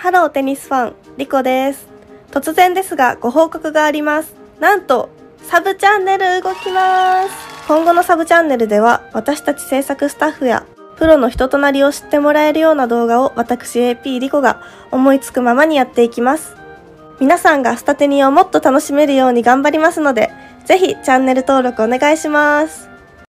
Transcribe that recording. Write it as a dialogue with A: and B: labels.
A: ハローテニスファン、リコです。突然ですがご報告があります。なんと、サブチャンネル動きます。今後のサブチャンネルでは、私たち制作スタッフや、プロの人となりを知ってもらえるような動画を私 AP リコが思いつくままにやっていきます。皆さんがスタテニをもっと楽しめるように頑張りますので、ぜひチャンネル登録お願いします。